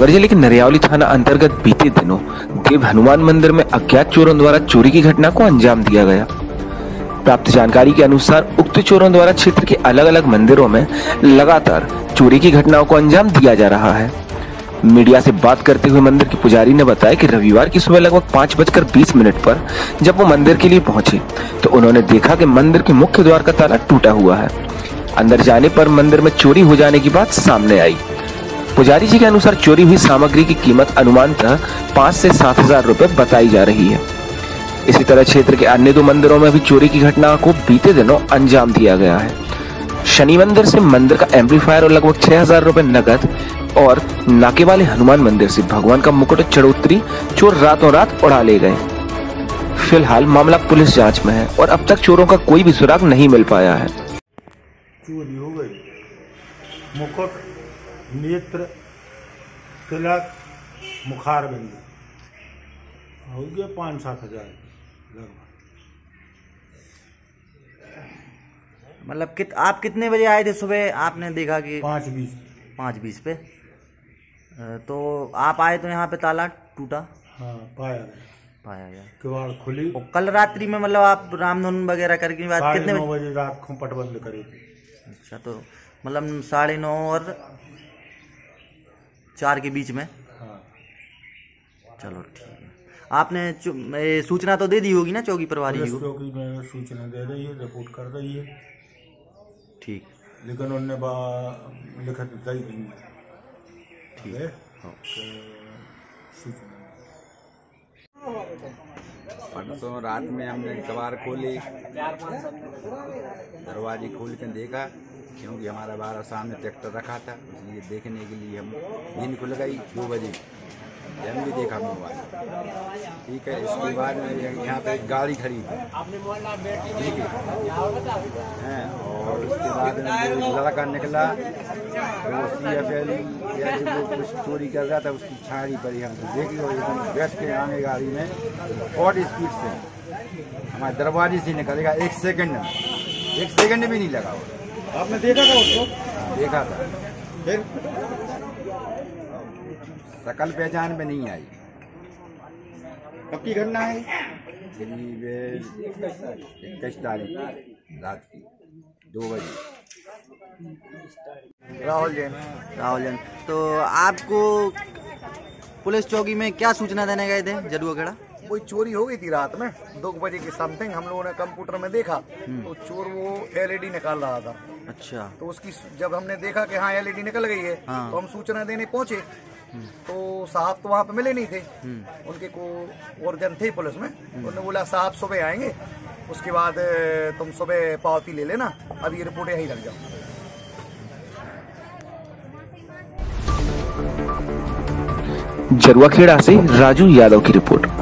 सागर जिले के नरियावली थाना अंतर्गत बीते दिनों देव हनुमान मंदिर में अज्ञात चोरों द्वारा चोरी की घटना को अंजाम दिया गया। प्राप्त जानकारी के अनुसार उक्त चोरों द्वारा क्षेत्र के अलग अलग मंदिरों में लगातार चोरी की घटनाओं को अंजाम दिया जा रहा है। मीडिया से बात करते हुए मंदिर के पुजारी ने बताया कि रविवार की सुबह लगभग 5:20 पर जब वो मंदिर के लिए पहुंचे तो उन्होंने देखा कि मंदिर के मुख्य द्वार का ताला टूटा हुआ है। अंदर जाने पर मंदिर में चोरी हो जाने की बात सामने आई। पुजारी जी के अनुसार चोरी हुई सामग्री की कीमत अनुमानतः 5 से 7 हजार रुपए बताई जा रही है। इसी तरह क्षेत्र के अन्य 2 मंदिरों में भी चोरी की घटना को बीते दिनों अंजाम दिया गया है। शनि मंदिर से मंदिर का एम्पलीफायर और लगभग 6,000 रुपए नकद और नाके वाले हनुमान मंदिर से भगवान का मुकुट चढ़ोतरी चोर रातों रात उड़ा ले गए। फिलहाल मामला पुलिस जांच में है और अब तक चोरों का कोई भी सुराग नहीं मिल पाया है। चोरी हो गई, मुकुट, नेत्र, तिलक, मुखार बंदी हो गया 5-7 हजार लगभग। मतलब आप कितने बजे आए थे सुबह? आपने देखा कि 5:20 पे तो आप आए तो यहाँ पे ताला टूटा? हाँ, पाया गया, किवाड़ खुली। और कल रात्रि में मतलब आप रामधुन वगैरह करके बाद कितने 9 बजे रात को पट बंद करी थी। अच्छा, तो मतलब 9:30 और 4 के बीच में? हाँ। चलो ठीक है। आपने सूचना तो दे दी होगी ना चौकी प्रभारी को? चौकी में सूचना दे रही है, रिपोर्ट कर रही है। ठीक, लेकिन उन्होंने लिखत दई नहीं। ठीक है, सूचना परसों रात में हमने कबाड़ खोली, दरवाजे खोल के देखा, क्योंकि हमारा बाहर सामने ट्रैक्टर रखा था, इसलिए देखने के लिए हम नींद खुल गई 2 बजे। जब भी देखा मोबाइल, ठीक है। इसके बाद में यहाँ पे एक गाड़ी खड़ी थी, ठीक है, और उसके बाद में लड़का निकला तो CFL या जो कुछ चोरी कर रहा था उसकी छाड़ी पड़ी, हमसे देखी और एकदम बैठ के आगे गाड़ी में और स्पीड से हमारे दरवाजे से निकलेगा 1 सेकंड भी नहीं लगा। आपने देखा था उसको? देखा था, फिर शकल पहचान में नहीं आई। कब की घटना है? करीब 21 तारीख रात की 2 बजे। राहुल जैन, तो आपको पुलिस चौकी में क्या सूचना देने गए थे जदुआखेड़ा? कोई चोरी हो गई थी रात में 2 बजे के समथिंग। हम लोगों ने कंप्यूटर में देखा तो चोर वो LED निकाल रहा था। अच्छा, तो उसकी जब हमने देखा कि हाँ LED निकल गई है, तो हम सूचना देने पहुंचे तो साहब तो वहाँ पे मिले नहीं थे। उनके को और जन थे पुलिस में, उन्होंने बोला साहब सुबह आएंगे, उसके बाद तुम सुबह पावती ले लेना, अब ये रिपोर्ट यहीं लग जाओ। जरुआखेड़ा से राजू यादव की रिपोर्ट।